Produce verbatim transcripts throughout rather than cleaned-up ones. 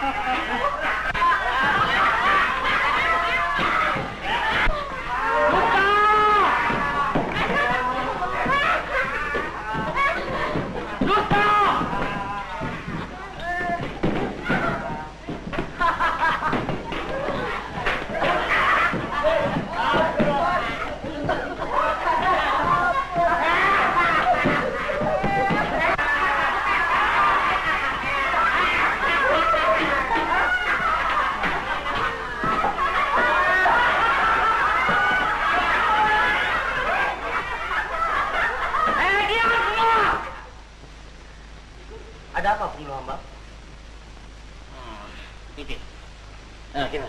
Ada apa pengeluh hamba? Hmm, ini. Nah, gimana?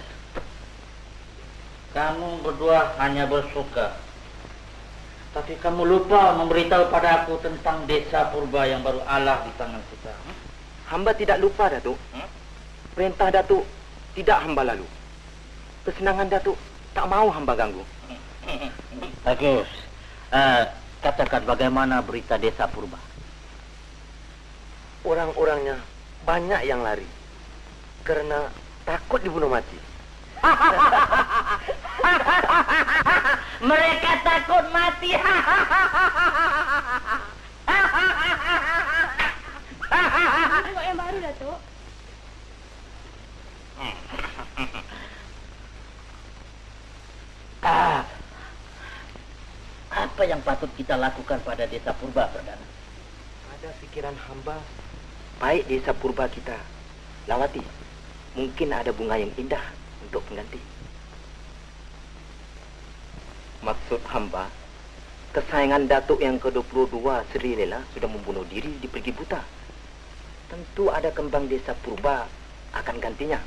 Kamu berdua hanya bersuka, tapi kamu lupa memberitahu pada aku tentang desa purba yang baru Allah di tangan kita. Hmm? Hamba tidak lupa, Datuk. Hmm? Perintah Datuk tidak hamba lalu. Kesenangan Datuk tak mau hamba ganggu. Bagus. Uh, katakan bagaimana berita desa purba? Orang-orangnya banyak yang lari karena takut dibunuh mati. Mereka takut mati. Kok yang baru, Datuk? Ah, apa yang patut kita lakukan pada desa purba, Perdana? Ada pikiran hamba, baik desa purba kita lawati, mungkin ada bunga yang indah untuk pengganti. Maksud hamba, kesayangan Datuk yang ke dua puluh dua Sri Lela sudah membunuh diri di Pergi Buta. Tentu ada kembang desa purba akan gantinya.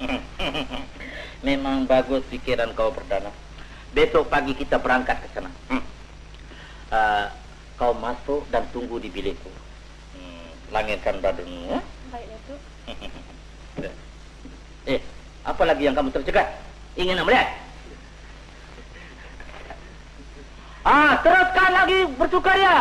Memang bagus pikiran kau, Perdana. Besok pagi kita berangkat ke sana. Hmm. Uh, kau masuk dan tunggu di bilikku. Hmm, langitkan badanmu. Ya? Baik, Datuk. Eh, apa lagi yang kamu tercegat? Ingin melihat? Ah, teruskan lagi bersukaria.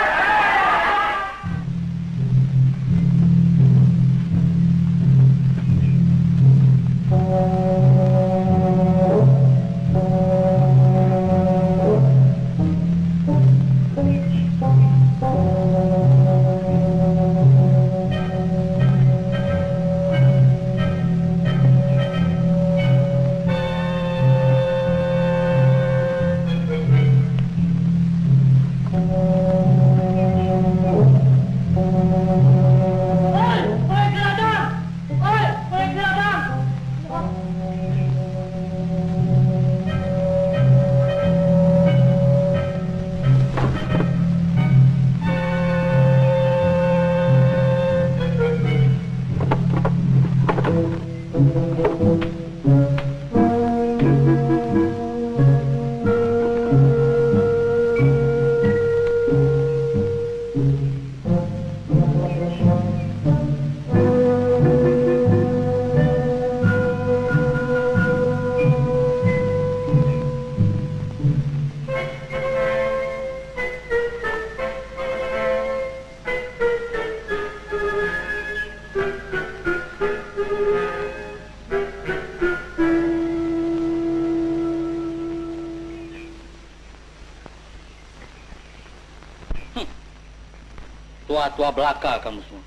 Tua-tua belaka kamu semua.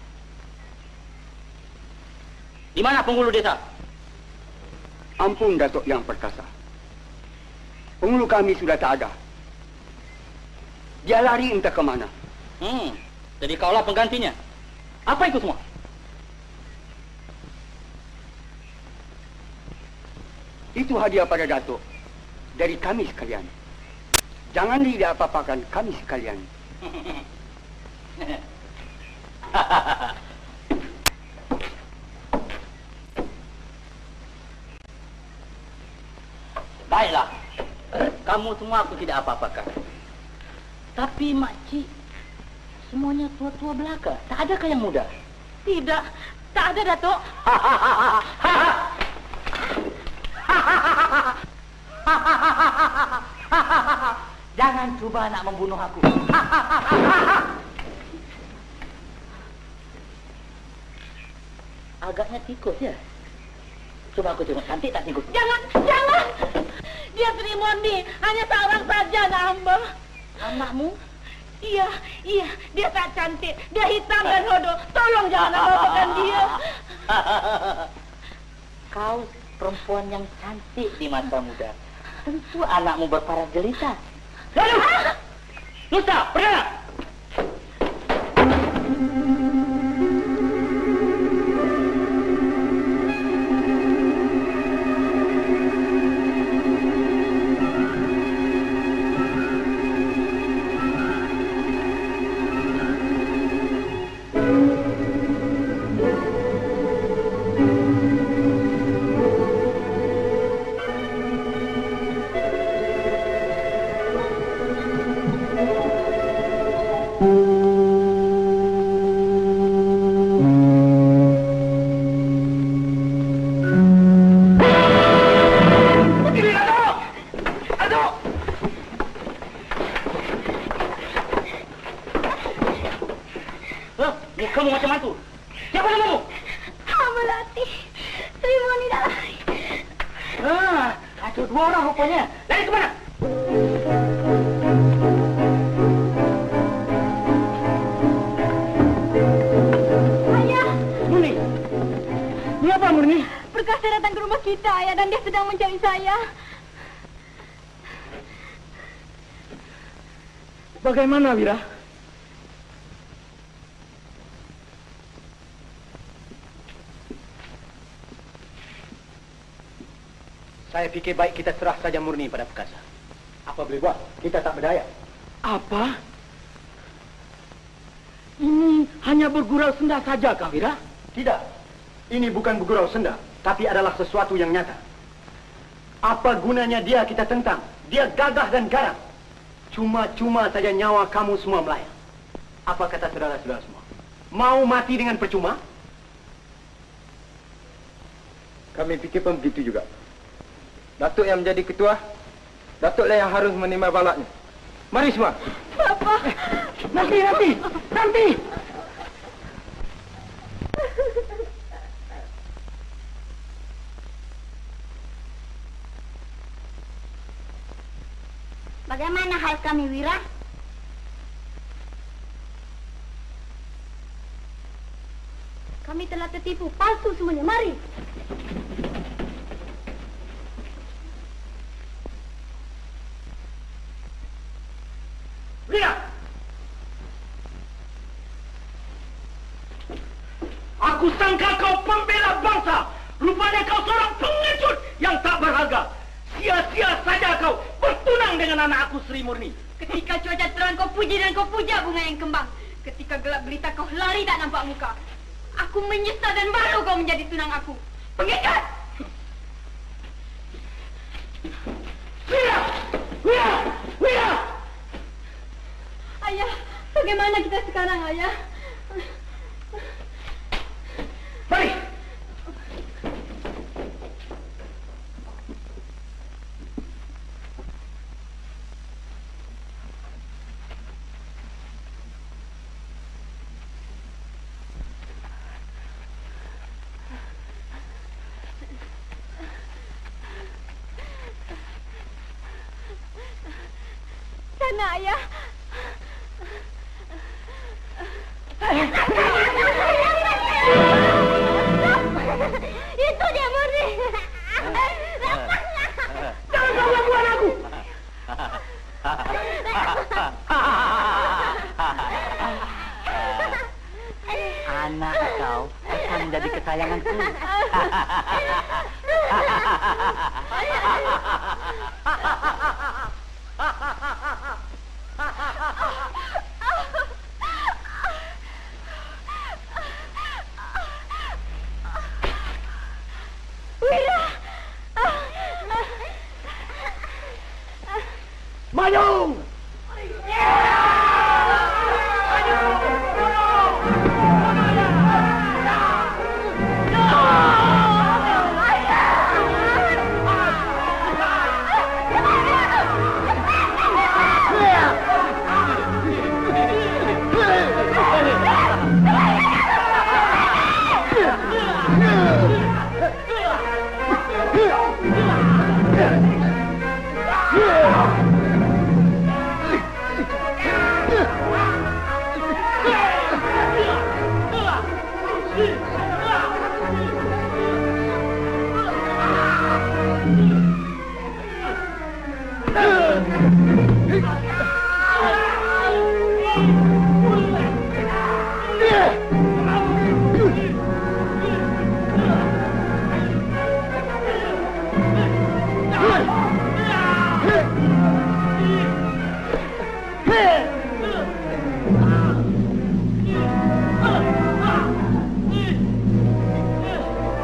Di mana penghulu desa? Ampun, Datuk Yang Perkasa. Penghulu kami sudah tak ada. Dia lari entah ke mana. Hmm, jadi kaulah penggantinya. Apa itu semua? Itu hadiah pada Datuk dari kami sekalian. Jangan tidak apa-apakan kami sekalian. Baiklah, kamu semua aku tidak apa-apakan. Tapi makcik, semuanya tua-tua belaka. Tak adakah yang muda? Tidak, tak ada, Datuk. Jangan cuba nak membunuh aku. Agaknya tikus ya? Coba aku tengok, cantik tak Tingku? Jangan, jangan. Dia Sri Murni, hanya seorang saja anak hamba. Anakmu? Iya, iya, dia sangat cantik. Dia hitam dan hodoh. Tolong jangan apa-apakan dia. Kau perempuan yang cantik di masa muda. Tentu anakmu berparas jelita. Lalu, Nusa, bergerak! Kamu macam mana tu? Siapa namamu? Melati. Sri Murni dah lari. Ah, ada dua orang rupanya. Lari ke mana? Ayah. Murni. Ini apa Murni? Perkasa datang ke rumah kita, ayah, dan dia sedang mencari saya. Bagaimana, Wira? Saya fikir baik kita serah saja Murni pada Perkasa. Apa boleh buat? Kita tak berdaya. Apa? Ini hanya bergurau senda saja, kah, Wira? Tidak. Ini bukan bergurau senda, tapi adalah sesuatu yang nyata. Apa gunanya dia kita tentang? Dia gagah dan garang. Cuma-cuma saja nyawa kamu semua melayang. Apa kata saudara-saudara semua? Mau mati dengan percuma? Kami fikir pun begitu juga. Datuk yang menjadi ketua, Datuklah yang harus menerima balaknya. Mari semua. Papa. Nanti, nanti, nanti. Bagaimana hal kami, Wira? Kami telah tertipu, palsu semuanya. Mari. Lihat! Aku sangka kau pembela bangsa. Rupanya kau seorang pengecut yang tak berharga. Sia-sia saja kau bertunang dengan anak aku Sri Murni. Ketika cuaca terang kau puji dan kau puja bunga yang kembang. Ketika gelap gelita kau lari tak nampak muka. Aku menyesal dan malu kau menjadi tunang aku. Pengikat! Wira! Wira! Wira! Ayah, bagaimana kita sekarang, ayah? Mari! Sana, ayah. Itu dia Murni. Jangan kau lakukan aku. Anak kau akan menjadi kesayanganku. Wira. Maju!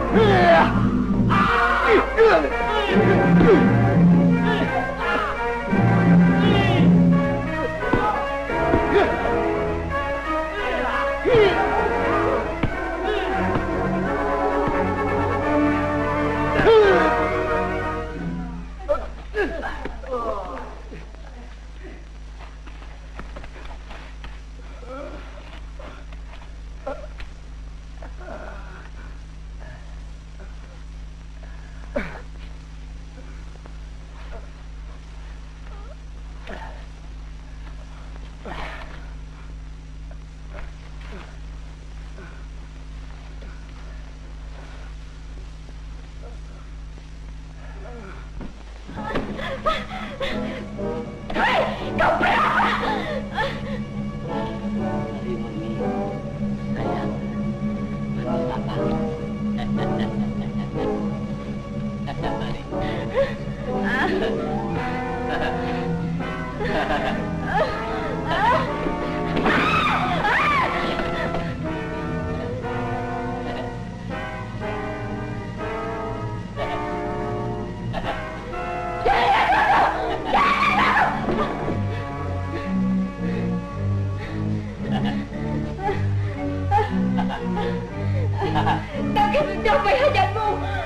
Takkan mencapai hajatmu.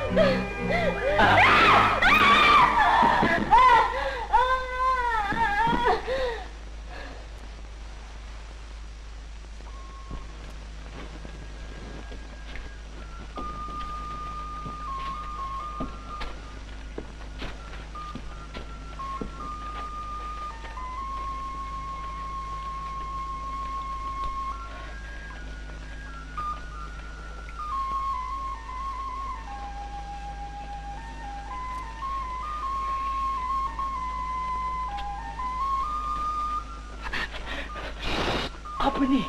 Apa ni?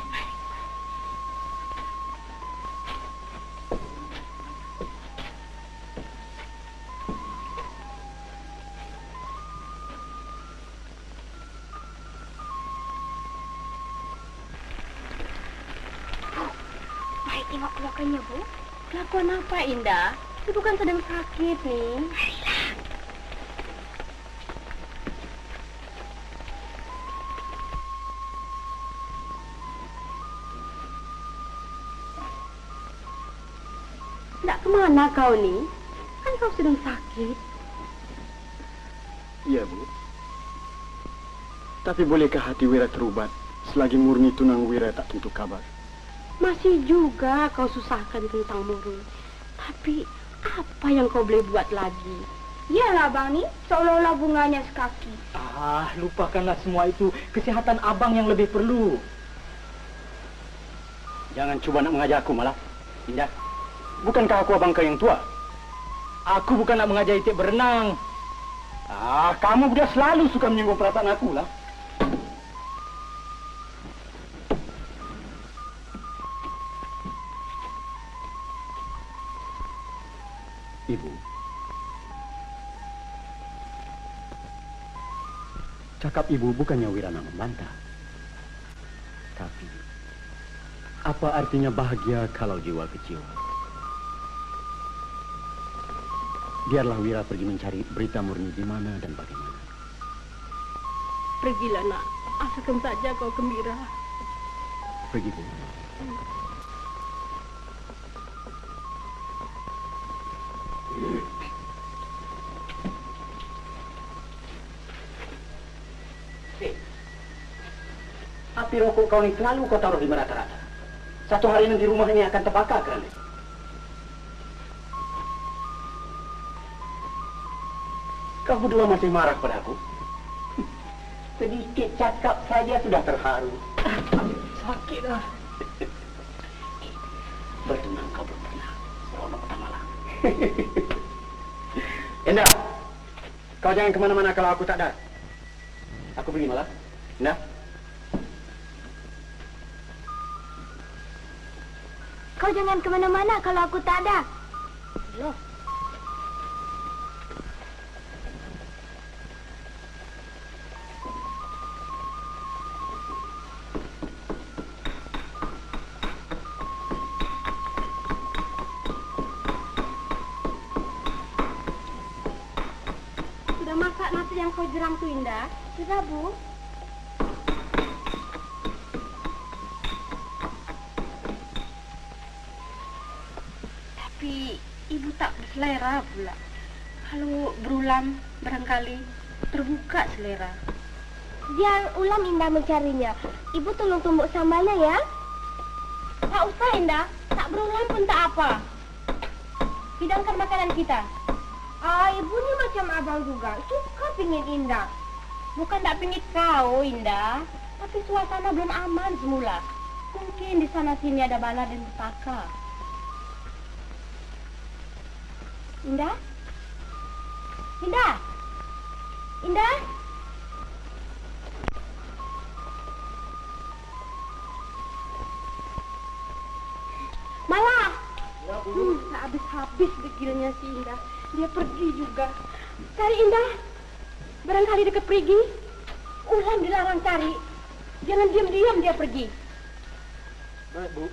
Baik tengok keluarganya, Bu. Kelakuan apa, Indah? Ibu kan sedang sakit nih. Nak kemana kau ni? Kan kau sedang sakit. Iya, Bu. Tapi bolehkah hati Wira terubat selagi murni tunang Wira tak tentu kabar? Masih juga kau susahkan tentang Murni. Tapi apa yang kau boleh buat lagi? Yalah, Bang, ni seolah-olah bunganya sekaki. Ah, lupakanlah semua itu. Kesehatan abang yang lebih perlu. Jangan cuba nak mengajar aku malah. Indah. Bukankah aku abang kau yang tua? Aku bukan nak mengajar Itik berenang. Ah, kamu sudah selalu suka menyinggung perasaan aku lah. Ibu. Cakap ibu bukannya Wira nak membantah. Tapi, apa artinya bahagia kalau jiwa kecewa? Biarlah Wira pergi mencari berita Murni di mana dan bagaimana. Pergilah, nak. Asalkan saja kau gembira. Pergi, Bu. Api rokok kau ini selalu kau taruh di rata-rata. Satu hari nanti rumah ini akan terbakar kerana. Kau berdua masih marah pada aku? Sedikit cakap saja sudah terharu. Sakit dah. Bertenang kau bertenang. Seronok pada malam. Indah, kau jangan kemana-mana kalau aku tak ada. Aku pergi malah. Indah. Kau jangan kemana-mana kalau aku tak ada. Loh. yang kau jeram tuh, Indah? Sudah, Bu. Tapi ibu tak berselera pula. Kalau berulam barangkali terbuka selera. Biar ulam Indah mencarinya. Ibu tolong tumbuk sambalnya ya. Tak usah Indah, tak berulam pun tak apa. Hidangkan makanan kita. Ah, ibu ni macam abang juga, suka pingin Indah. Bukan tak pingin kau, Indah. Tapi suasana belum aman semula. Mungkin di sana sini ada bala dan petaka. Indah? Indah? Indah? Malah! Hmm, tak habis-habis degilnya si Indah. Dia pergi juga. Cari Indah. Barangkali dekat pergi. Ulam dilarang cari. Jangan diam-diam dia pergi. Baik, Bu.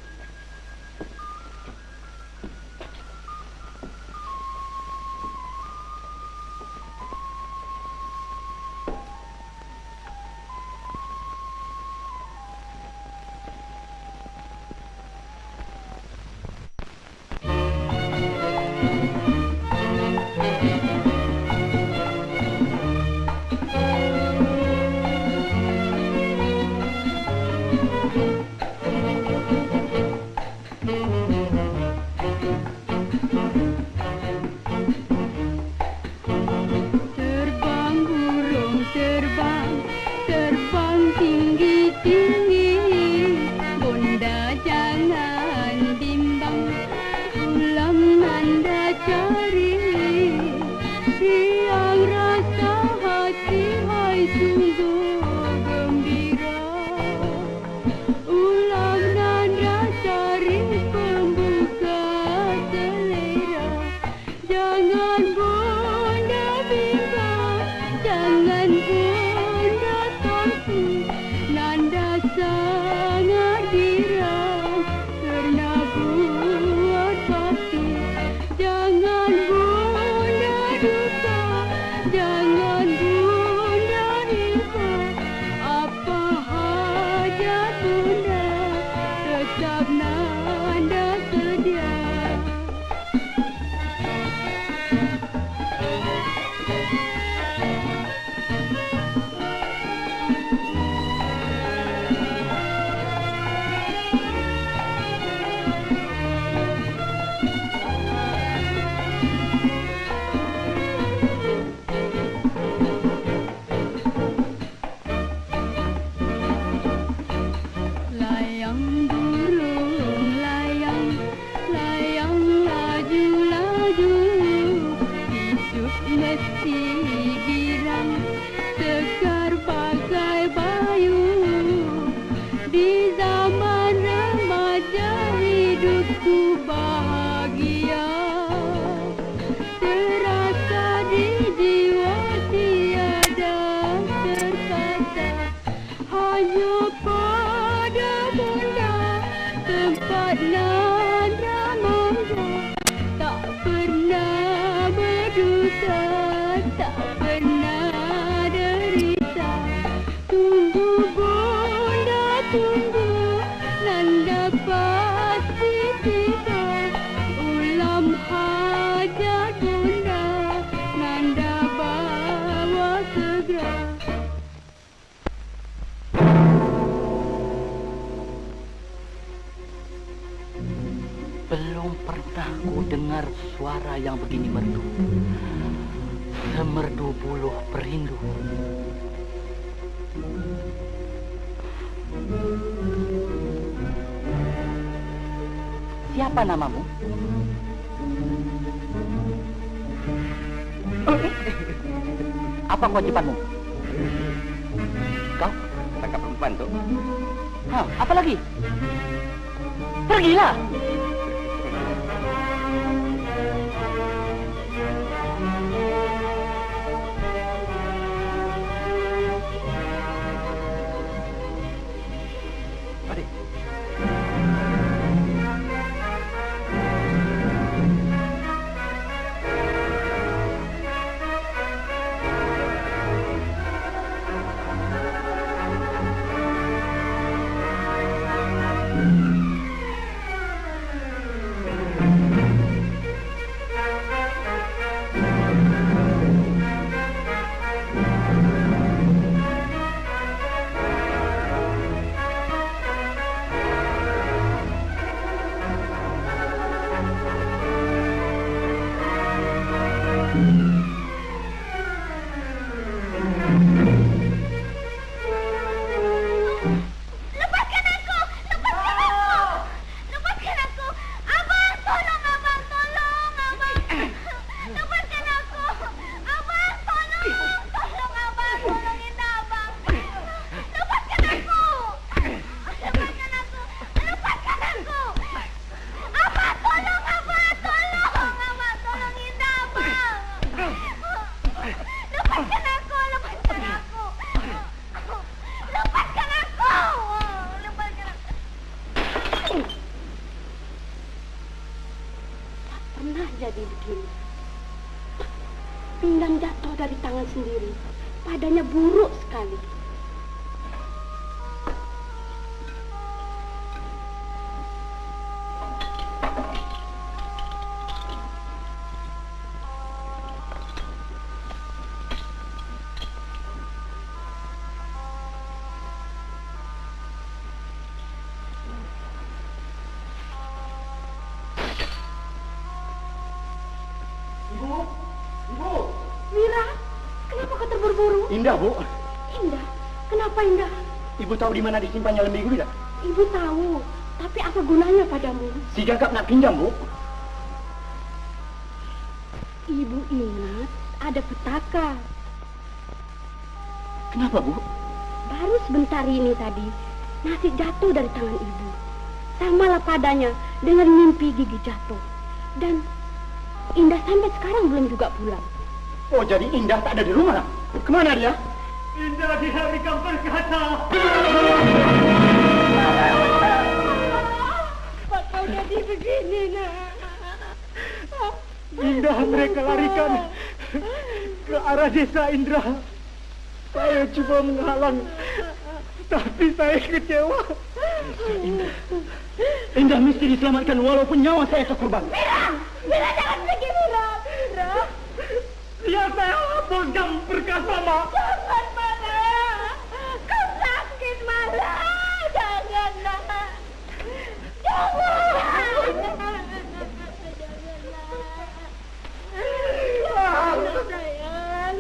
Belum pernah ku dengar suara yang begini merdu. Semerdu buluh perindu. Siapa namamu? Apa kewajibanmu? Kau? Tangkap perempuan tuh. Hah, apa lagi? Pergilah! pernah jadi begini. Pinggang jatuh dari tangan sendiri, padanya buruk sekali. Indah, Bu. Indah? Kenapa Indah? Ibu tahu di mana disimpannya lembu tidak? Ibu tahu, tapi apa gunanya padamu? Si Gagap nak pinjam, Bu. Ibu ingat ada petaka. Kenapa, Bu? Baru sebentar ini tadi, nasi jatuh dari tangan ibu. Samalah padanya dengan mimpi gigi jatuh. Dan Indah sampai sekarang belum juga pulang. Oh, jadi Indah tak ada di rumah? Kemana dia? Indah di hari kampung berkata. Apa kau jadi begini, nak? Indah mereka larikan ke arah desa Indra. Saya coba menghalang, tapi saya kecewa. Indah, Indah mesti diselamatkan walaupun nyawa saya kekorban. Mira, Mira jangan pergi, Mira. Mira. Ya saya hapuskan berkas Mama. Jangan, Mara. Kau sakit, Mara. Jangan, nak. Jangan. Jangan, sayang.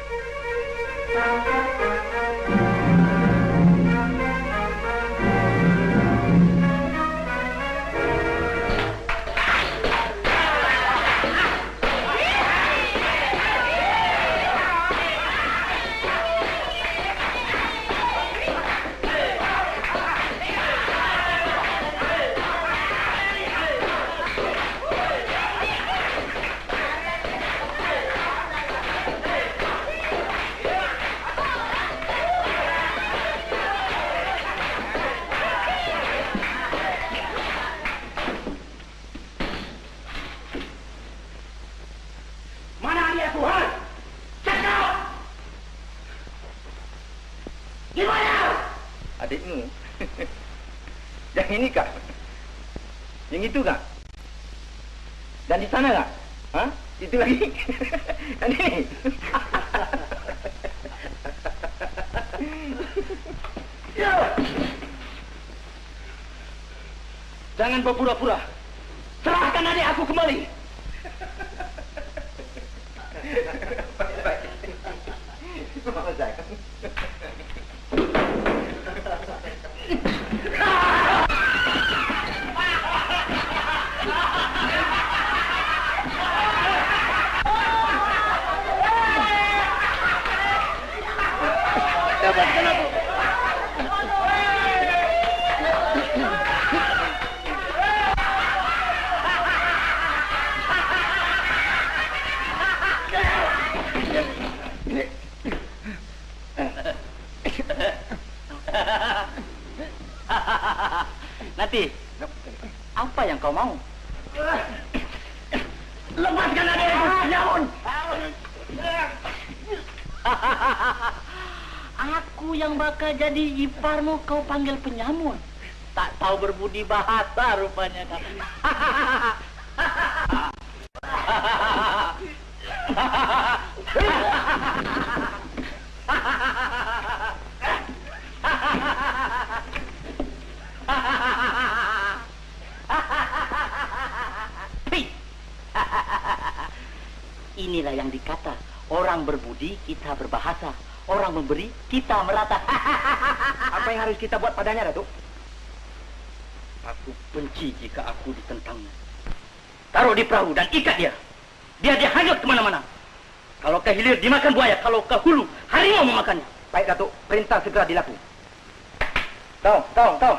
Adikmu? Yang ini kak? Yang itu kak? Dan di sana kak? Hah? Itu lagi? Dan ini? Jangan berpura-pura. Serahkan adik aku kembali. Baik-baik. Maaf saya. Dapatkan aku. Nanti, apa yang kau mau? Lepaskan adikku, Nyamun! Aku yang bakal jadi iparmu, kau panggil penyamun. Tak tahu berbudi bahasa rupanya kamu. Inilah yang dikata, orang berbudi kita berbahasa, orang memberi kita merata. Apa yang harus kita buat padanya, Datuk? Aku benci jika aku ditentangnya. Taruh di perahu dan ikat dia. Biar dia hanyut kemana-mana. Kalau ke hilir dimakan buaya, kalau ke hulu harimau memakannya. Baik, Datuk. Perintah segera dilakukan. Tahu, tahu, tahu.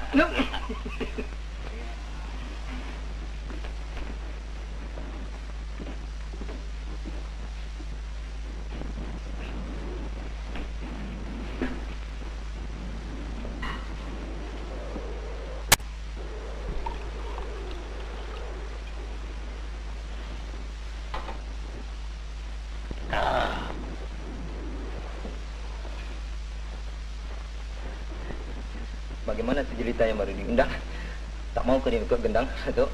Bagaimana si jelita yang baru diundang? Tak mau ke dia ikut gendang, Datuk?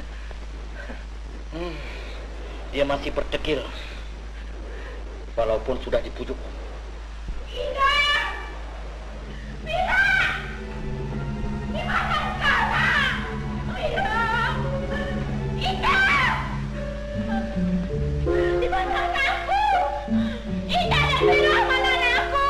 Hmm, dia masih bertekir. Walaupun sudah dipujuk. Indah! Mira! Di mana sekarang? Mira! Indah! Di mana anakku? Indah dan Mira, mana anakku?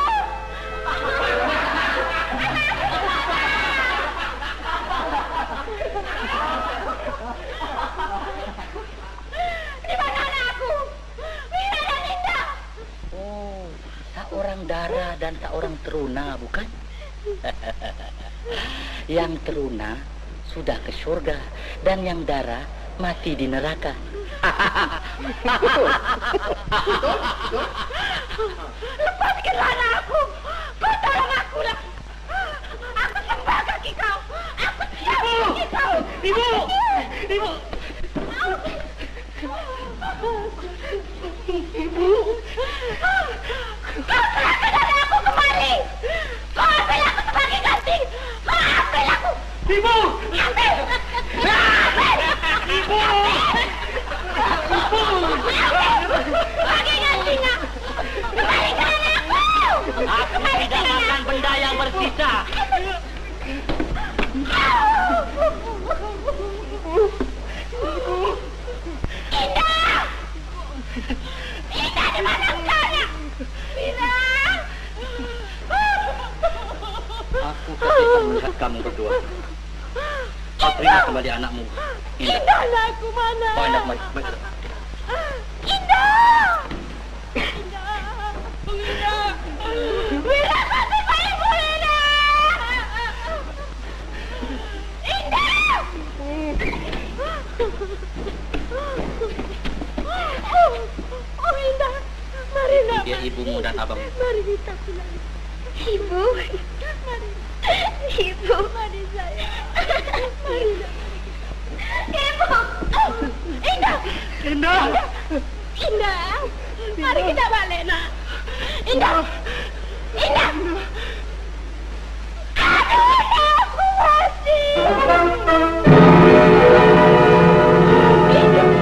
Di mana anakku? Mira dan Indah! Oh, seorang Dara dan seorang Teruna, bukan? Yang Teruna sudah ke surga dan yang Dara mati di neraka. Lepaskanlah anakku! Kau tolong aku lah! Aku sembah kaki kau! Aku siap kaki kau! Ibu! Ibu! Kau serahkan anakku kembali! Kau ambil aku sebagai ganti! Kau ambil aku! Ibu! Ambil! Ambil! Ibu! Bagi gantinya! Kembalikan anakku! Aku tidak makan benda yang bersisa. Indah! Indah, di mana sekarang? Mira! Aku ketika melihat kamu berdua. Kau terima kembali anakmu. Indah. Indah, anakku mana? Kau hendak mari. Mari. Indah! Indah! Indah! Mira, kasih saya ibu, Indah! Indah! Oh, Indah! Mari, nak. Dia ibumu dan abangmu. Mari kita pulang. Ibu? Mari. Ibu, mari saya. Mari, nak. Ibu! Indah! Indah! Indah! Mari kita balik, nak. Indah! Indah! Aduh, aku mati! Indah!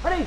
Mari.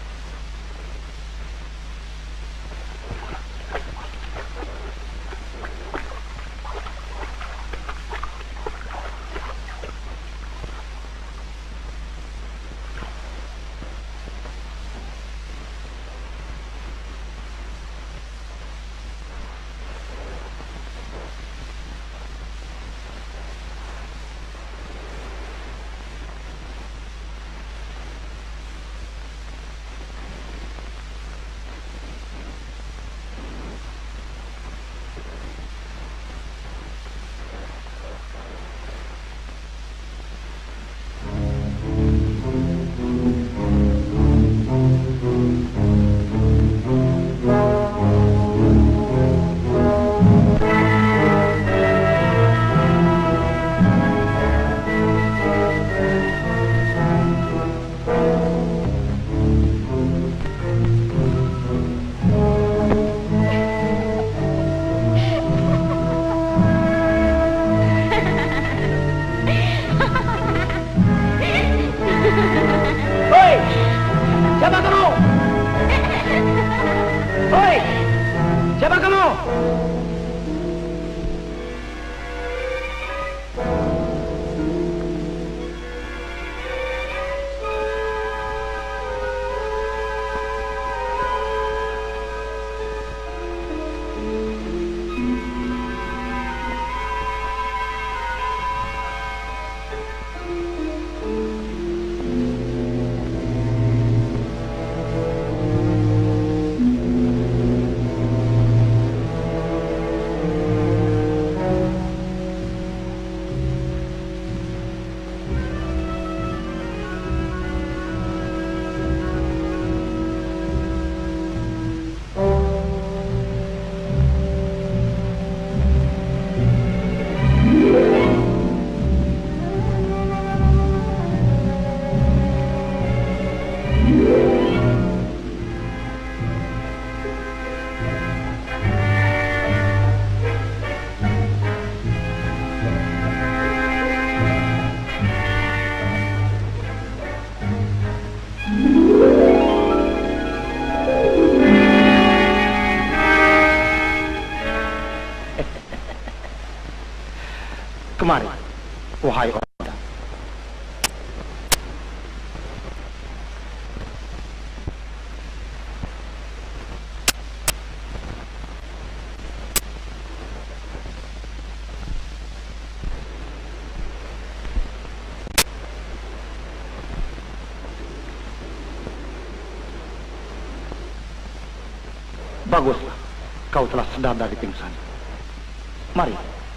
Kemari, wahai orang muda. Baguslah, kau telah sadar dari pingsan. Mari.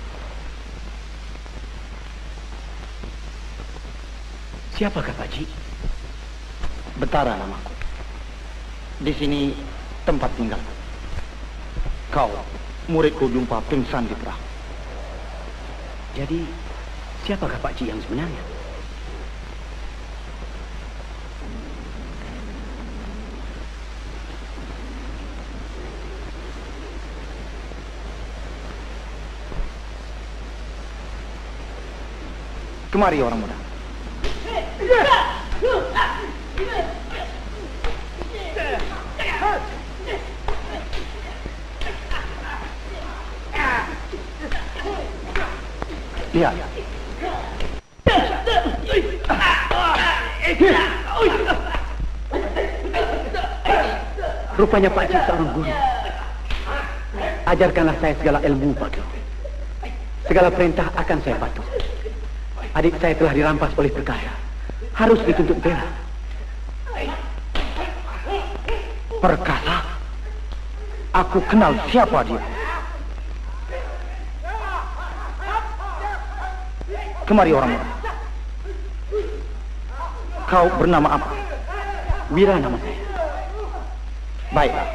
Siapakah Pak Ji? Betara namaku. Di sini tempat tinggal. Kau, muridku jumpa pingsan di perahu. Jadi, siapakah Pak Ji yang sebenarnya? Kemari orang muda. Lihat. Rupanya Pak Ji seorang guru. Ajarkanlah saya segala ilmu, Pak. Segala perintah akan saya patuh. Adik saya telah dirampas oleh perkasa. Harus dituntut bela. Perkasa? Aku kenal siapa dia. Kemari orang muda. Kau bernama apa? Wira nama saya. Baiklah.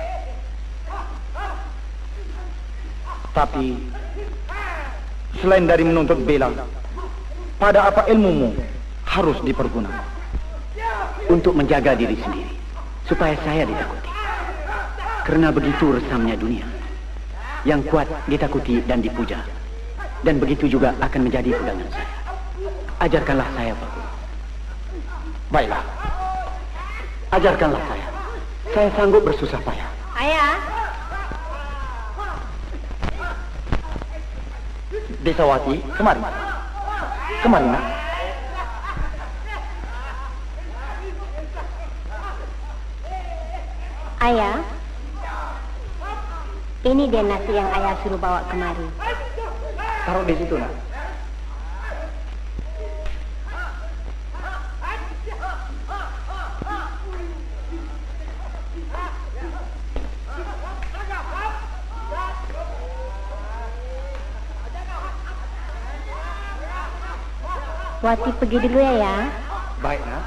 Tapi selain dari menuntut bela, pada apa ilmumu harus dipergunakan? Untuk menjaga diri sendiri, supaya saya ditakuti. Karena begitu resamnya dunia. Yang kuat ditakuti dan dipuja. Dan begitu juga akan menjadi pegangan saya. Ajarkanlah saya, Pak. Baiklah. Ajarkanlah saya. Saya sanggup bersusah payah. Ayah. Desawati, kemari. Kemari, nak. Ayah, ini dia nasi yang ayah suruh bawa kemari. Taruh di situ, nak. Wati pergi dulu ya, ya. Baik, nak.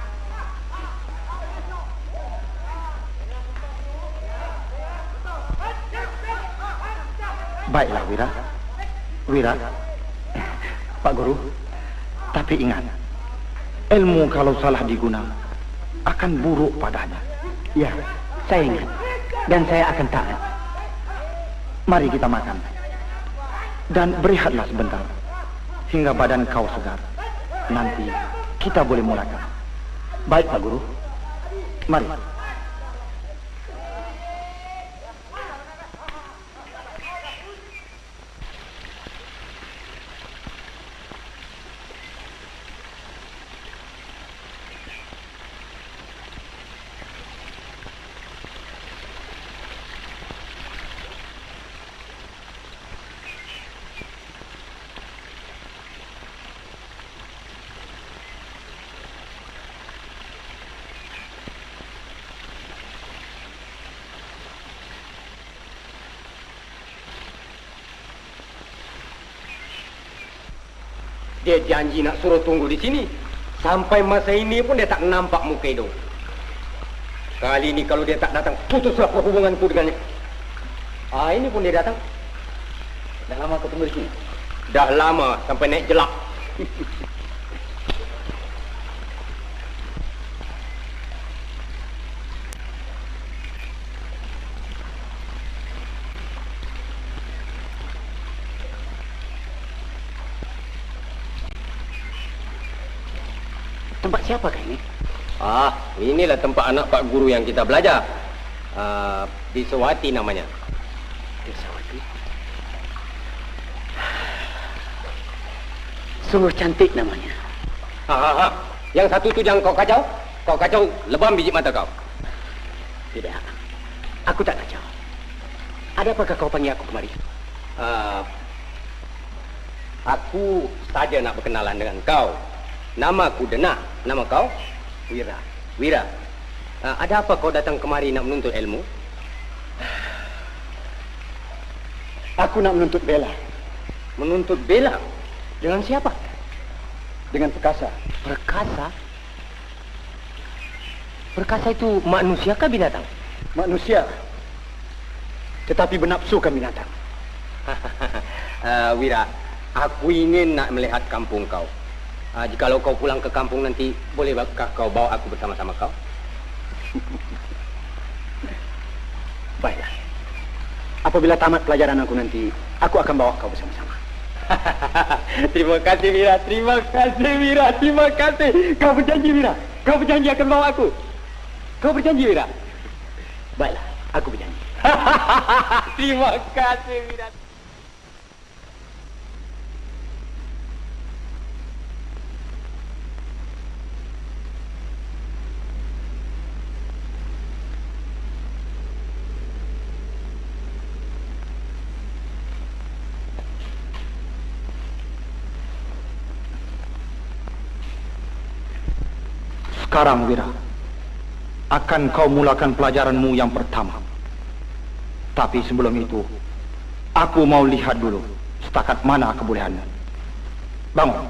Baiklah, Wira. Wira. Pak Guru. Tapi ingat, ilmu kalau salah diguna akan buruk padanya. Ya, saya ingat. Dan saya akan taat. Mari kita makan. Dan berehatlah sebentar. Hingga badan kau segar. Nanti kita boleh mulakan. Baik, Pak Guru. Mari. Dia janji nak suruh tunggu di sini. Sampai masa ini pun dia tak nampak muka hidung. Kali ini kalau dia tak datang, putuslah perhubunganku dengannya. Ah, ini pun dia datang. Dah lama kau tunggu di sini? Dah lama, sampai naik jelak. Tempat siapakah ini? Ah, inilah tempat anak Pak Guru yang kita belajar. Ah, Desawati namanya. Desawati. Sungguh cantik namanya. Ha, ha, ha. Yang satu tu jangan kau kacau. Kau kacau, lebam biji mata kau. Tidak. Aku tak kacau. Ada apakah kau panggil aku kemari? Ah, aku saja nak berkenalan dengan kau. Nama aku Dena. Nama kau? Wira. Wira. Uh, ada apa kau datang kemari nak menuntut ilmu? Aku nak menuntut bela. Menuntut bela? Dengan siapa? Dengan Perkasa. Perkasa? Perkasa itu manusia kah binatang? Manusia. Tetapi bernafsukan binatang. uh, Wira, aku ingin nak melihat kampung kau. Uh, jikalau kau pulang ke kampung nanti, bolehkah kau bawa aku bersama-sama kau? Baiklah. Apabila tamat pelajaran aku nanti, aku akan bawa kau bersama-sama. Terima kasih, Wira. Terima kasih, Wira. Terima kasih. Kau berjanji, Wira. Kau berjanji akan bawa aku. Kau berjanji, Wira. Baiklah, aku berjanji. Terima kasih, Wira. Sekarang, Wira, akan kau mulakan pelajaranmu yang pertama. Tapi sebelum itu, aku mau lihat dulu setakat mana kebolehanmu. Bangun.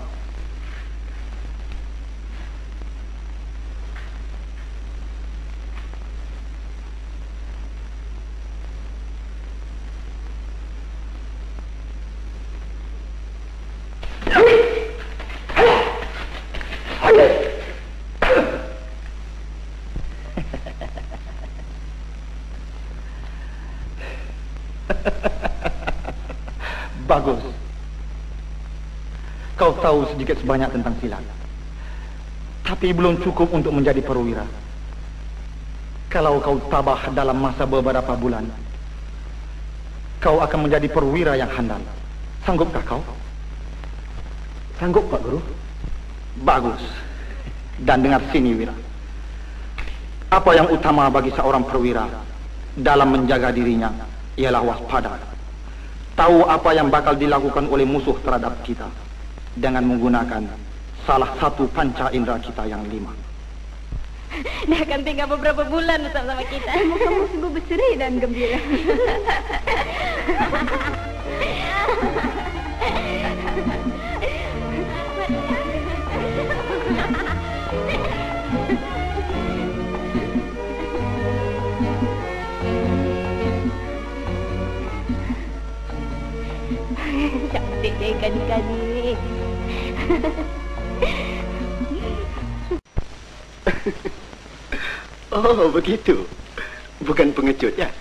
Bagus. Kau tahu sedikit sebanyak tentang silat. Tapi belum cukup untuk menjadi perwira. Kalau kau tabah dalam masa beberapa bulan, kau akan menjadi perwira yang handal. Sanggupkah kau? Sanggup, Pak Guru. Bagus. Dan dengar sini, Wira. Apa yang utama bagi seorang perwira dalam menjaga dirinya ialah waspada. Tahu apa yang bakal dilakukan oleh musuh terhadap kita dengan menggunakan salah satu panca indera kita yang lima. Dia akan tinggal beberapa bulan bersama-sama kita. Kamu sungguh berseri dan gembira. Cantik deh kani-kani. Oh, begitu. Bukan pengecut, ya?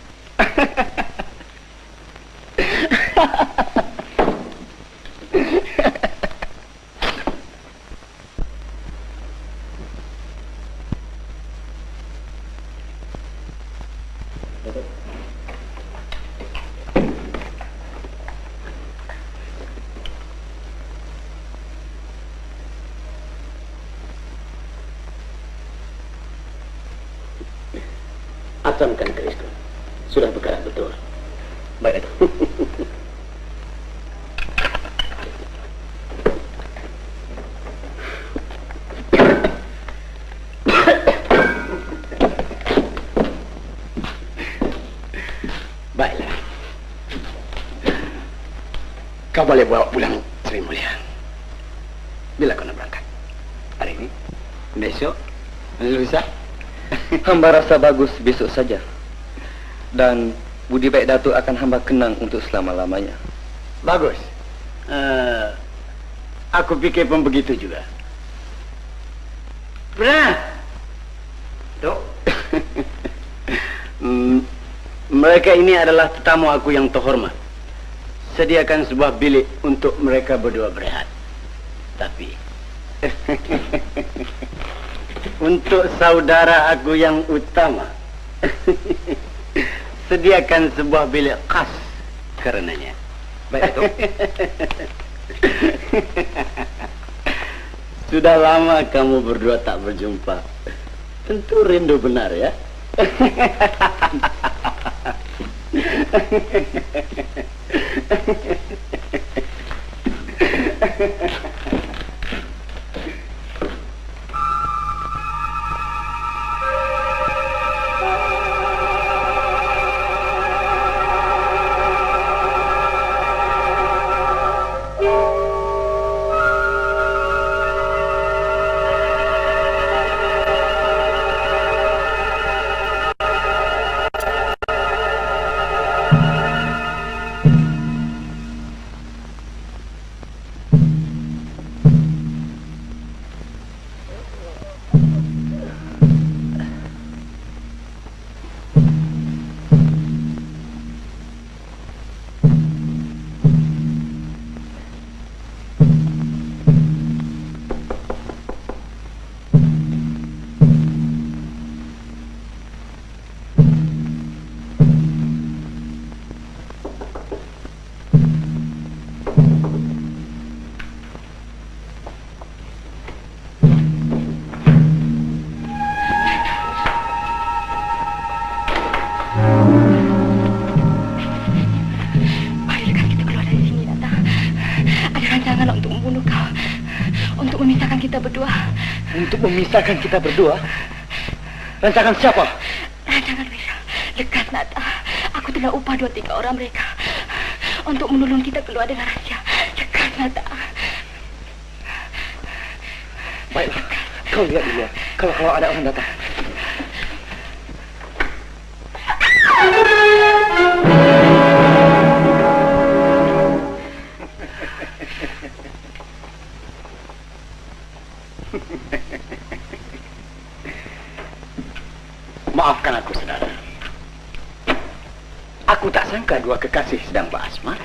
Asamkan kerisku. Sudah bergerak betul. Baik, itu. Baiklah. Kau boleh bawa pulang, Sri Mulia. Bila kau nak berangkat? Hari ini? Besok? Lusa? Hamba rasa bagus besok saja. Dan budi baik Datuk akan hamba kenang untuk selama-lamanya. Bagus. Uh, aku fikir pun begitu juga. Benar? Dok. hmm, mereka ini adalah tetamu aku yang terhormat. Sediakan sebuah bilik untuk mereka berdua berehat. Tapi untuk saudara aku yang utama, sediakan sebuah bilik khas karenanya. Baik, Datuk. Sudah lama kamu berdua tak berjumpa. Tentu rindu benar, ya? Untuk memisahkan kita berdua? Rancangan siapa? Rancangan Wira. Lekas, Nata. Aku telah upah dua tiga orang mereka untuk menolong kita keluar dengan rahsia. Lekas, Nata. Baiklah, kau lihat di luar. Kalau kalau ada orang datang. Maafkan aku, saudara. Aku tak sangka dua kekasih sedang berasmara.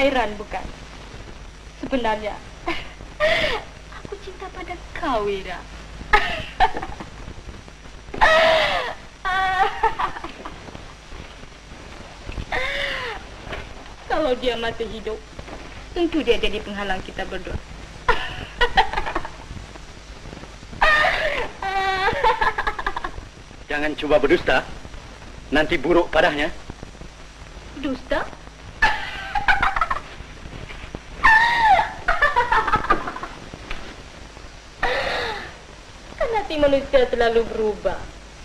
heran, bukan? Sebenarnya, aku cinta pada kau, Wira. Kalau dia masih hidup, tentu dia jadi penghalang kita berdua. Jangan coba berdusta, nanti buruk padanya. Dusta? Kan hati manusia selalu berubah.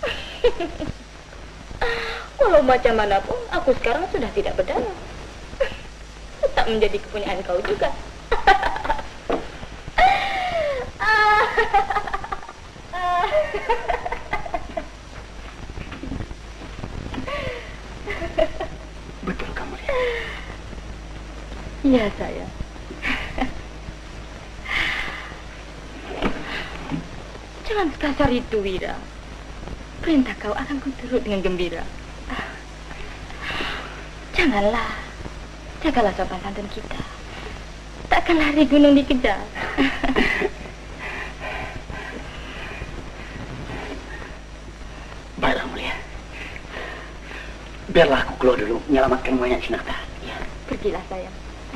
Walau macam manapun, aku sekarang sudah tidak berdarah. Tetap menjadi kepunyaan kau juga. Betul kamu, Lia. Iya, sayang. Jangan sekasar itu, Wira. Perintah kau akan kuturut dengan gembira. Janganlah. Jagalah sopan santun kita. Takkan lari gunung dikejar. Baiklah, Mulia. Biarlah aku keluar dulu menyelamatkan Mayang Sinata. Ya. Pergilah, sayang.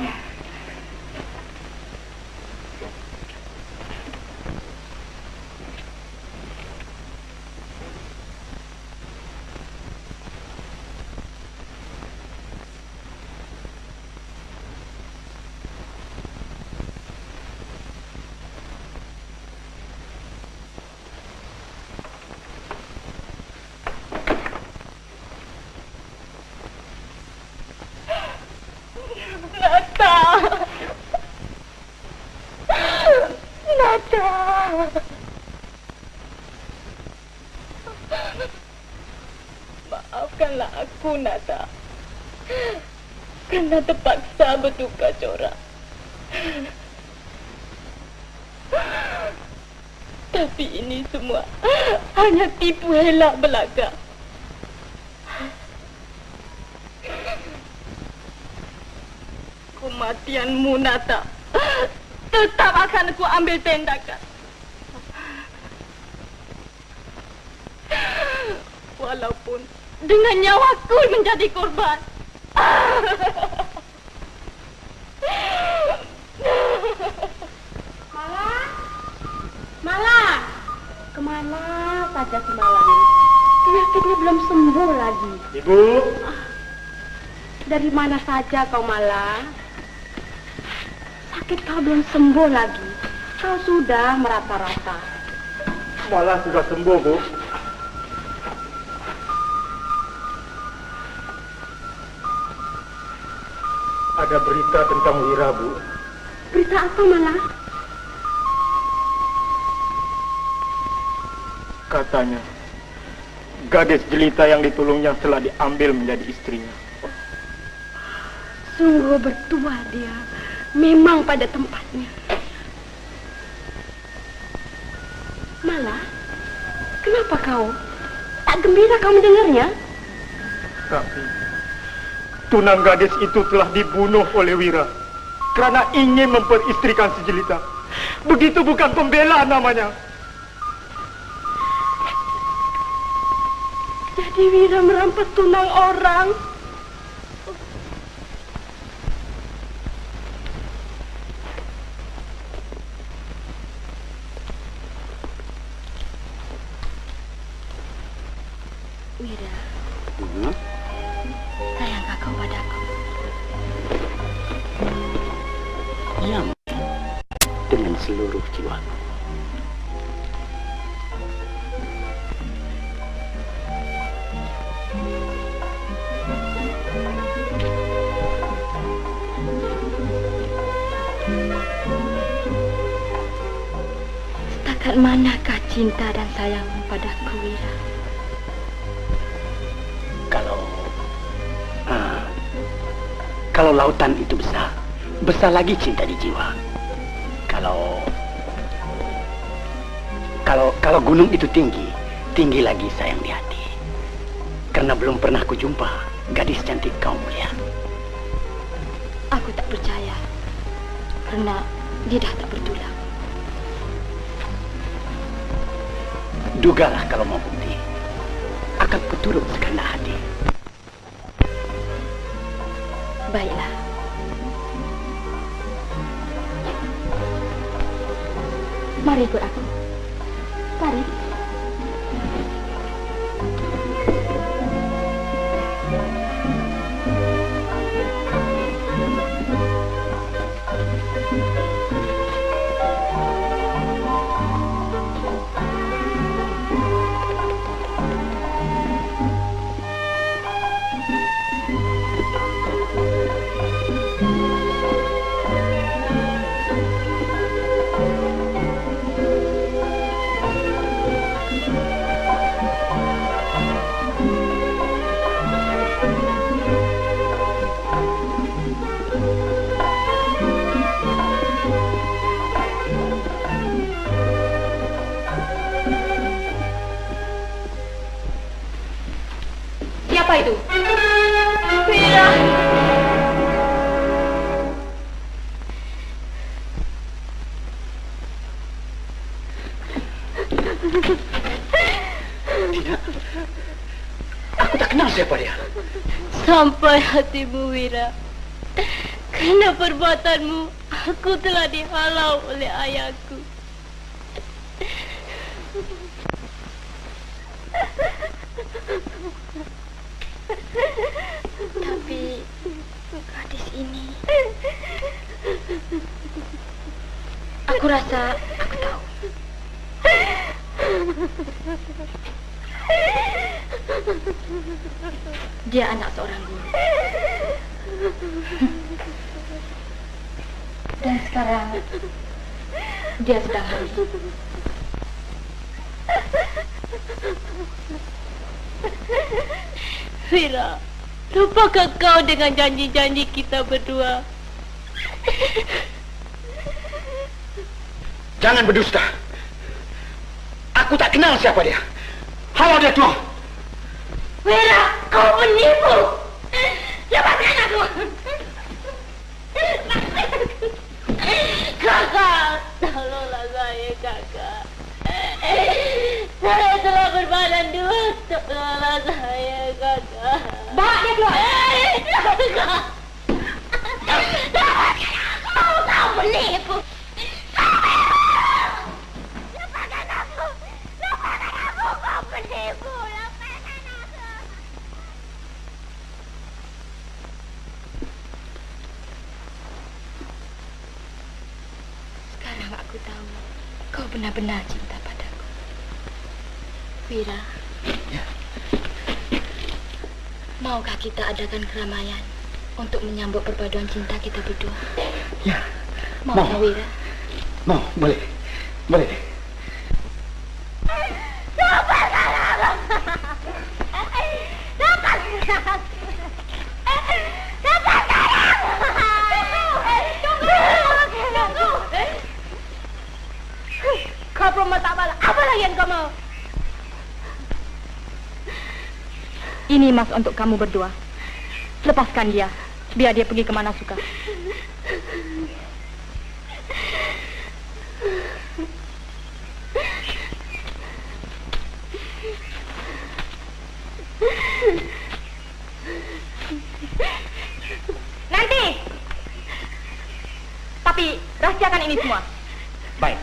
Maafkanlah aku, Nata, karena terpaksa bertukar corak. Tapi ini semua hanya tipu elak belaka. Kematianmu, Nata, tetap akan aku ambil tindakan. Walaupun dengan nyawaku menjadi korban. Mala, Mala, kemana saja si Mala ini? Penyakitnya belum sembuh lagi. Ibu, dari mana saja kau, Mala? Sakit kau belum sembuh lagi. Kau sudah merata-rata. Malah sudah sembuh, Bu. Ada berita tentang Wira, Bu. Berita apa, Mala? Katanya, gadis jelita yang ditolongnya telah diambil menjadi istrinya. Sungguh bertuah dia. Memang pada tempatnya. Mala, kenapa kau? Tak gembira kau mendengarnya? Tapi tunang gadis itu telah dibunuh oleh Wira karena ingin memperistrikan si jelita. Begitu bukan pembela namanya. Jadi Wira merampas tunang orang. Wira, Hmm? sayangkah kau padaku? Ya, dengan seluruh jiwaku. Setakat manakah cinta dan sayangmu padaku, Wira? Kalau ah, kalau lautan itu besar, besar lagi cinta di jiwa. Kalau kalau kalau gunung itu tinggi, tinggi lagi sayang di hati. Karena belum pernah ku jumpa gadis cantik kau, Mulia. Aku tak percaya. Karena dia dah tak bertulang. Dugalah kalau mau bukti. Akan kuturut segenap hati. Baiklah. Mari ikut aku. Mari. Siapa itu? Wira. Tidak. Aku tak kenal siapa dia. Sampai hatimu, Wira. Kerana perbuatanmu, aku telah dihalau oleh ayahku. Tapi gadis ini, aku rasa aku tahu. Dia anak seorang guru. Dan sekarang dia sedang mati. Wira, lupakah kau dengan janji-janji kita berdua? Jangan berdusta. Aku tak kenal siapa dia. Halau dia tuh. Wira, kau penipu. Lepaskan aku. Kakak, tolonglah saya, kakak. Saya telah berbadan dua. Tolonglah saya, kakak. Bawa dia keluar. Kakak. Lepaskan aku. Kau penipu. Lepaskan aku. Lepaskan aku. Kau penipu. Lepaskan aku. Sekarang aku tahu kau benar-benar cinta padaku. Wira. Ya. Maukah kita adakan keramaian untuk menyambut perpaduan cinta kita berdua? Ya. Maukah, Mau. Wira? Mau, boleh. Boleh. Lepaskan aku! Lepaskan aku! Lepaskan aku! Kau perempuan tak balas. Apa lagi yang kau mau? Ini emas untuk kamu berdua. Lepaskan dia. Biar dia pergi kemana suka. Nanti. Tapi rahasiakan ini semua. Baik.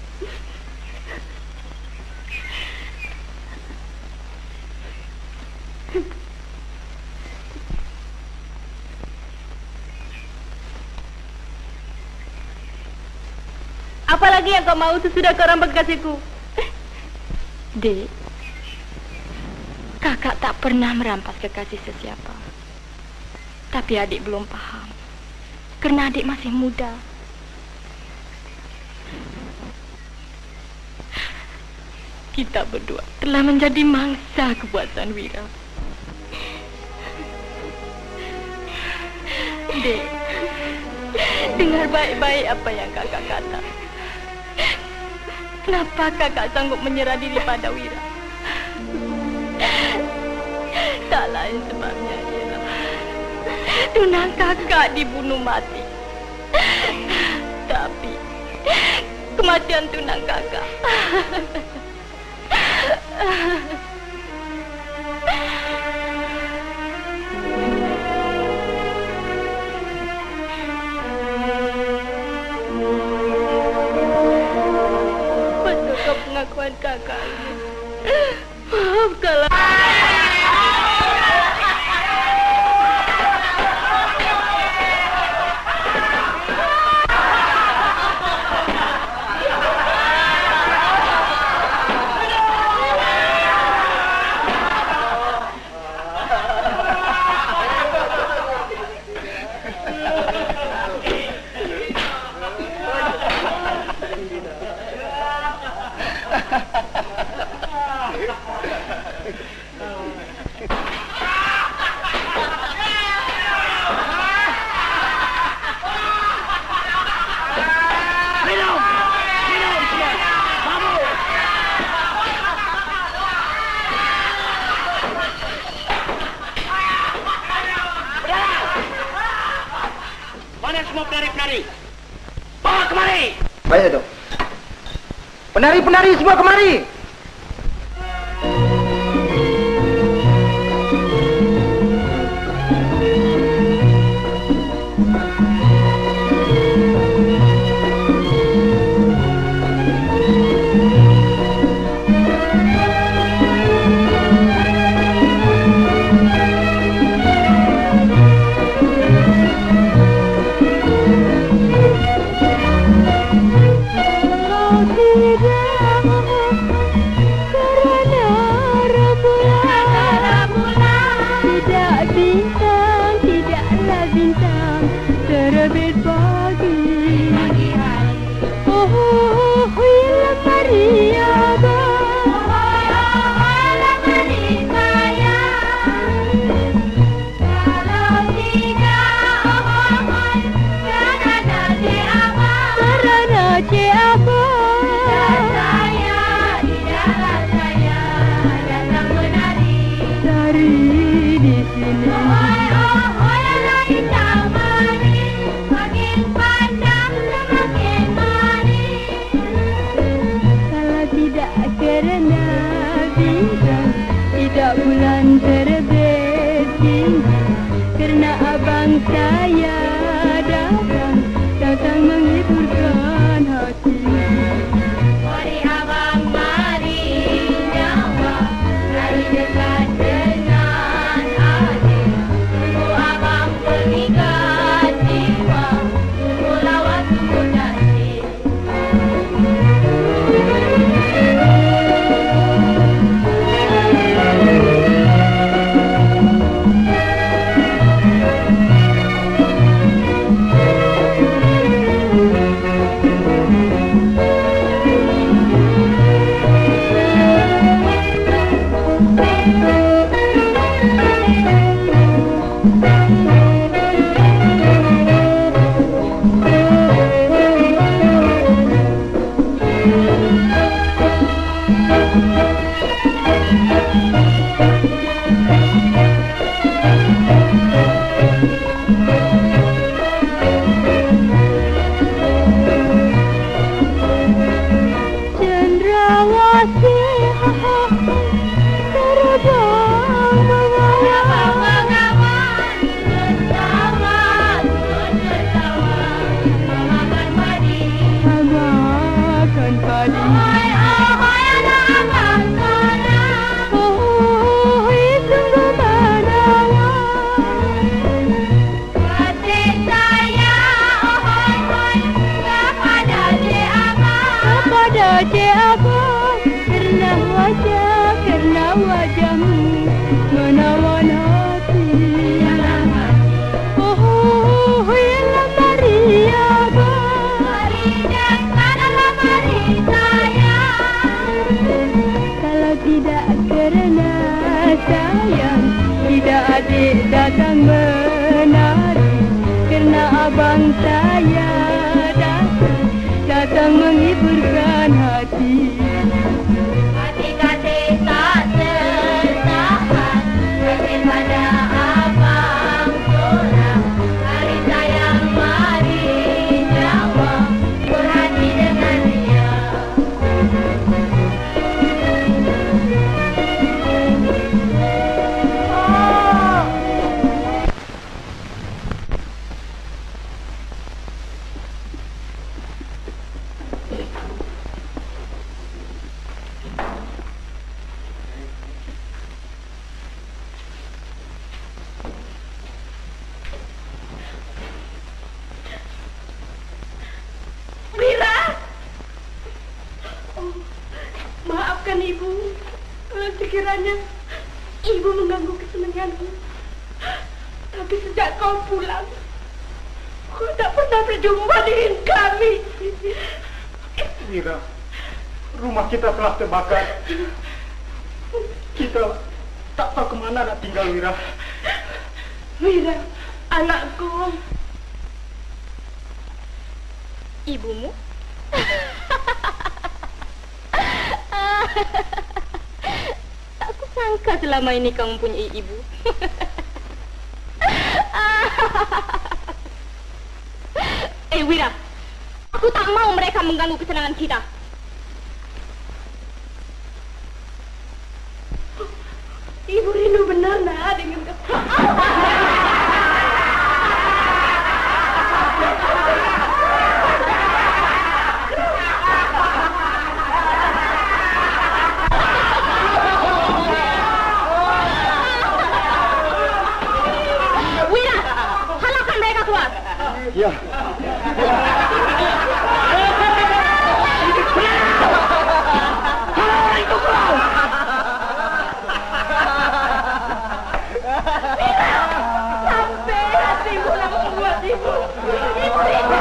Apalagi yang kau mau sesudah kau rampas kasihku? Dek, kakak tak pernah merampas kekasih sesiapa. Tapi adik belum paham. Karena adik masih muda. Kita berdua telah menjadi mangsa kebuatan Wira. Dek, dengar baik-baik apa yang kakak kata. Kenapa kakak sanggup menyerah diri pada Wira? Tak lain sebabnya ialah tunang kakak dibunuh mati. Tapi kematian tunang kakak betulkah pengakuan kakak ini? Maafkanlah. Baik itu. Penari-penari semua kemari. Datang menari karena abang saya datang, datang menghiburkan hati. Hati-hati tak tertahan, hati pada abang seorang. Maafkan Ibu kalau sekiranya Ibu mengganggu kesenanganmu. Tapi sejak kau pulang, kau tak pernah berjumpa dengan kami. Wira, rumah kita telah terbakar. Kita tak tahu kemana nak tinggal, Wira. Wira, anakku. Ibumu? Tak kusangka selama ini kamu punya ibu. Eh Wira, aku tak mau mereka mengganggu kesenangan kita. Ibu rindu benar nak dengan Wira, halalkan mereka keluar. Ya. sampai hatimu nak membuat Ibu. Ibu rindu.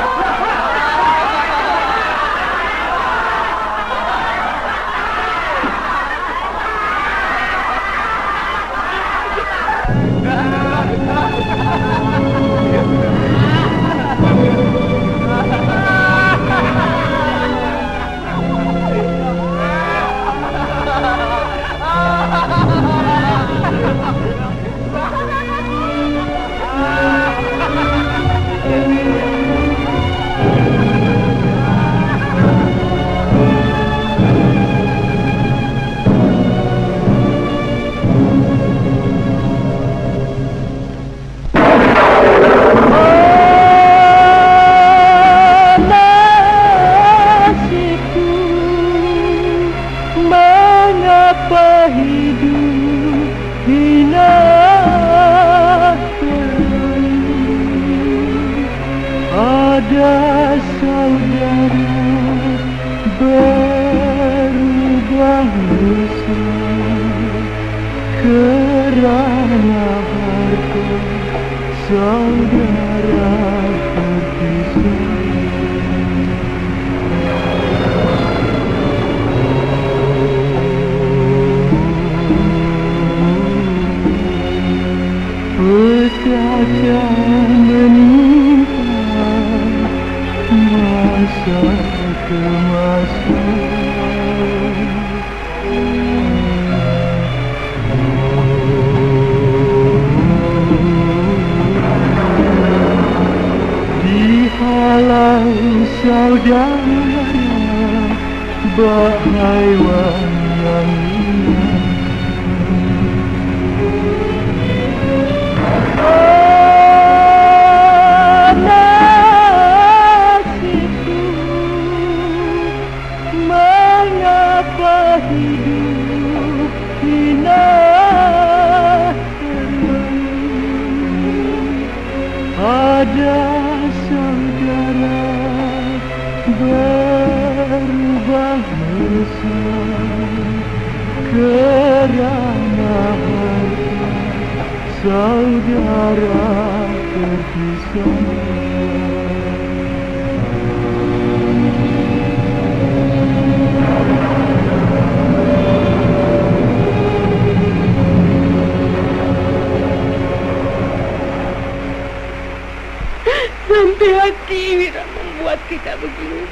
Sampai hati Wira membuat kita begini.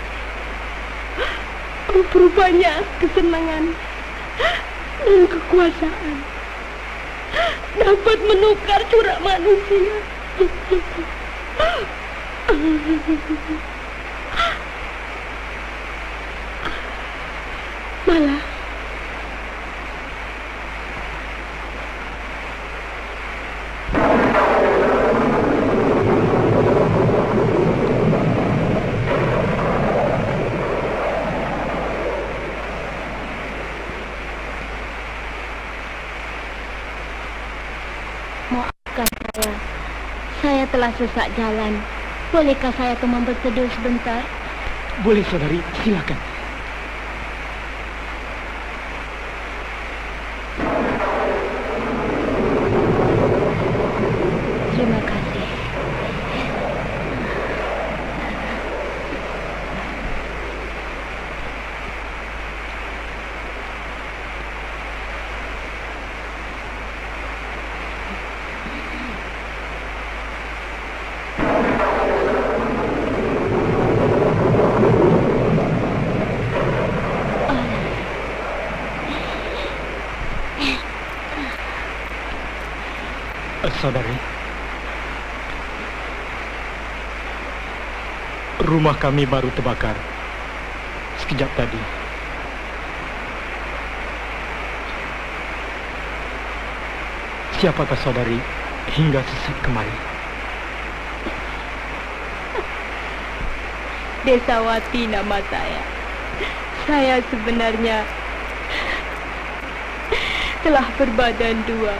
Rupanya kesenangan dan kekuasaan dapat menukar corak manusia. Malah saya telah sesak jalan. Bolehkah saya teman berteduh sebentar? Boleh, saudari. Silakan. Saudari, rumah kami baru terbakar sekejap tadi. Siapakah saudari hingga sesat kemari? Desawati nama saya. Saya sebenarnya telah berbadan dua.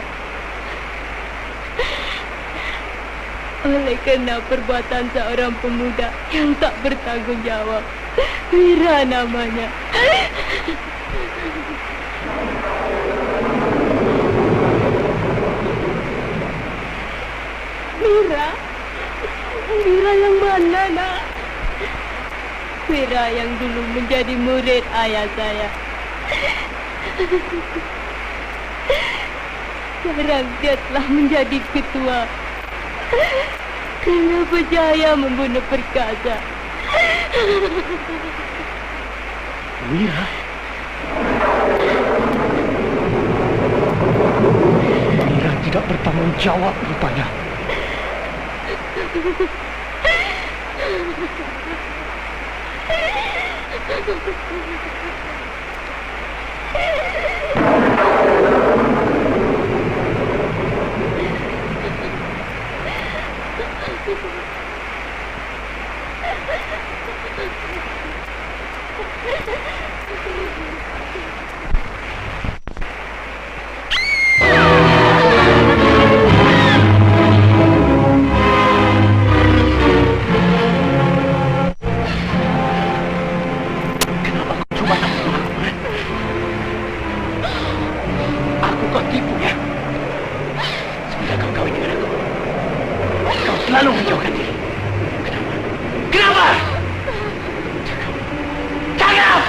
Oleh karena perbuatan seorang pemuda yang tak bertanggung jawab. Wira namanya. Wira? Wira yang mana, nak? Wira yang dulu menjadi murid ayah saya. Sekarang dia telah menjadi ketua karena berjaya membunuh Perkasa. Wira? Wira tidak bertanggung jawab rupanya. Selalu menjauhkan diri. Kenapa? Kenapa? Cakap!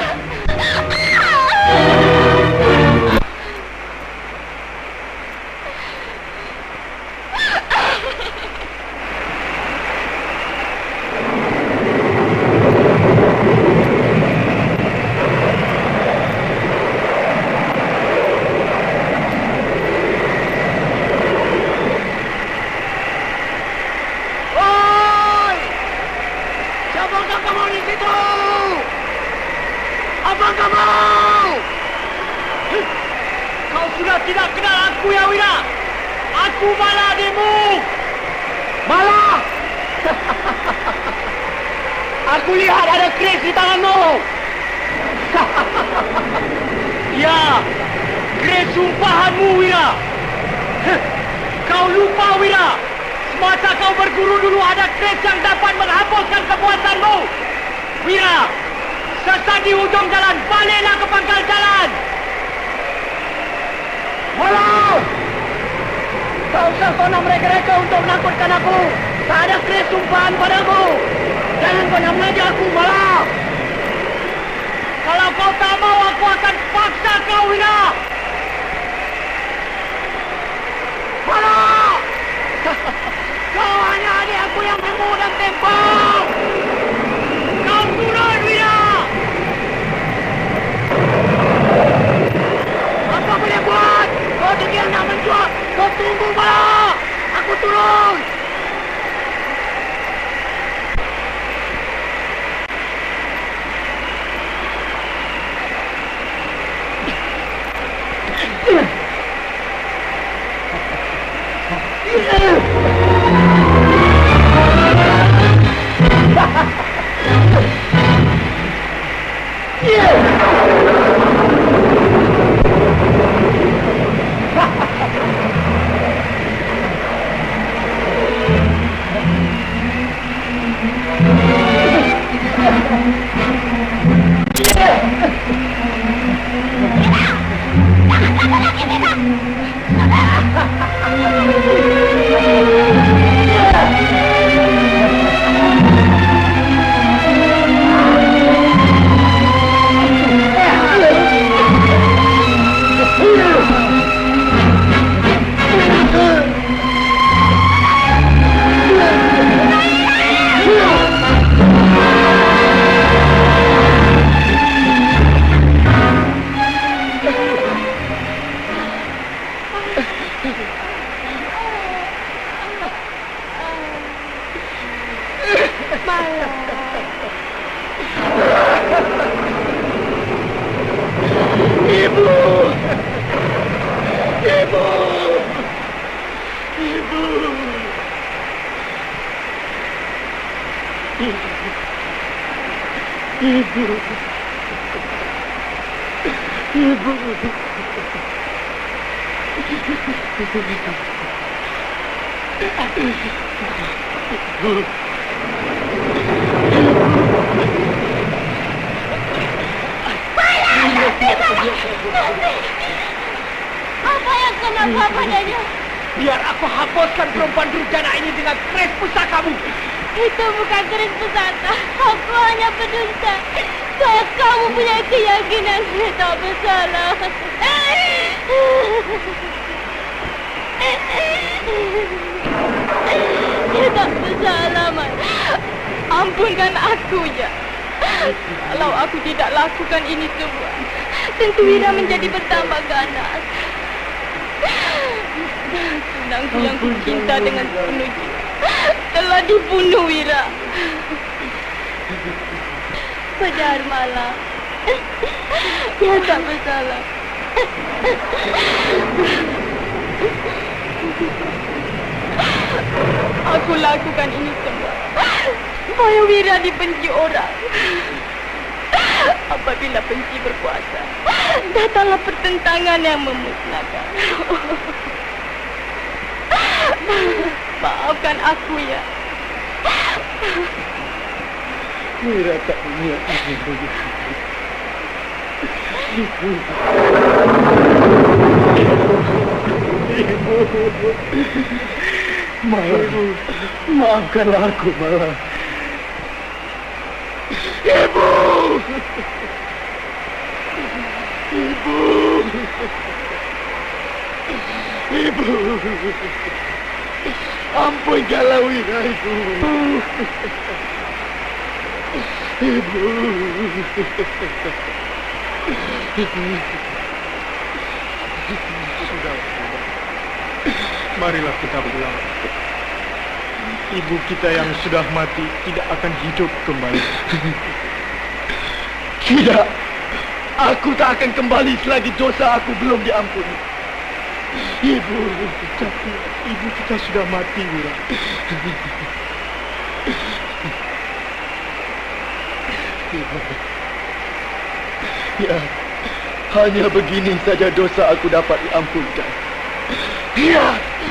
Aku lihat ada keris di tanganmu. Ya, keris sumpahanmu, Wira. Kau lupa, Wira. Semasa kau berguru dulu ada keris yang dapat menghapuskan kepuasanmu. Wira, sesat di ujung jalan, baliklah ke pangkal jalan. Malam! Tak usah kau nak mereka-reka untuk menakutkan aku. Tak ada keris sumpahan padamu. Jangan kau nak mengajar aku, malah. Kalau kau tak mau, aku akan paksa kau, Wira. Malah! Kau hanya adik aku yang nemu dan tembak. Kau turun, Wira. Apa boleh buat? Kau tinggal nak menjual. Kau tunggu, malah. Aku turun. Yeah! Ibu. Ibu. Ibu. Apa yang kenapa padanya? Biar aku hapuskan perempuan durjana ini dengan keris pusakamu. Itu bukan keris pusaka. Aku hanya berdusta. Saya kamu punya keyakinan saya tak bersalah. Saya tak bersalah, Mas. Ampunkan aku ya. Kalau aku tidak lakukan ini semua, tentu Wira menjadi bertambah ganas. Tunangku yang kucinta dengan penuh jiwa telah dibunuh, Wira. Benar malah. Dia tak bersalah. Aku lakukan ini semua supaya Wira dibenci orang. Apabila benci berkuasa, datanglah pertentangan yang memusnahkan. Maafkan aku ya. Wira tak punya ibu. Ibu. Ibu. Maaf. Maafkanlah aku, malah. Ibu. Ibu. Ibu. Ampunkanlah Wira, Ibu. Ibu. Sudah, marilah kita pulang. Ibu kita yang sudah mati tidak akan hidup kembali. Tidak, aku tak akan kembali selagi dosa aku belum diampuni. Ibu, tapi ibu kita sudah mati, Wira. Ya, hanya begini saja dosa aku dapat diampunkan. Ya.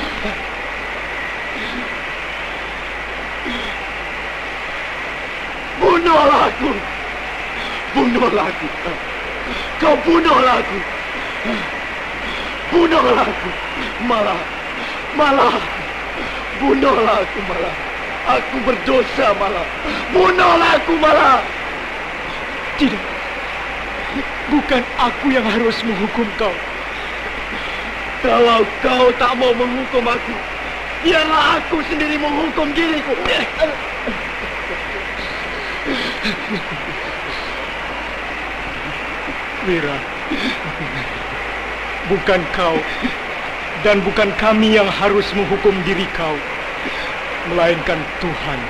Bunuhlah aku. Bunuhlah aku. Kau bunuhlah aku. Bunuhlah aku. Malah. Malah. Bunuhlah aku malah. Aku berdosa malah. Bunuhlah aku malah. Tidak. Bukan aku yang harus menghukum kau. Kalau kau tak mau menghukum aku, biarlah aku sendiri menghukum diriku. Wira, bukan kau dan bukan kami yang harus menghukum diri kau, melainkan Tuhan.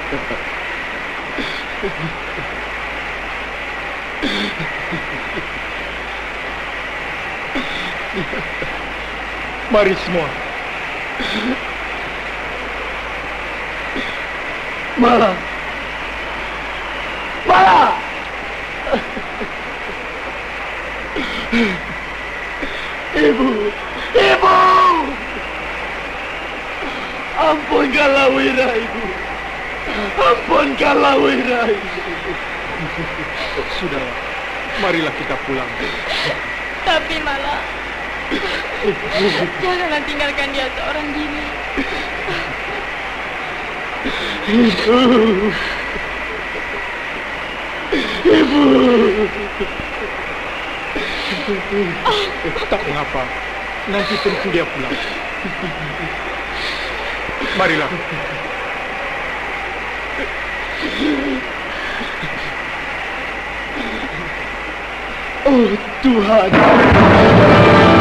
Mari semua. Malah. Malah. Ibu. Ibu. Ampunkanlah Wira, Ibu. Ampunkanlah Wira, Ibu. Sudahlah, marilah kita pulang. Tapi malah, janganlah tinggalkan dia seorang diri. Ibu. Ibu. Tak mengapa, nanti tentu dia pulang. Marilah. Oh Tuhan.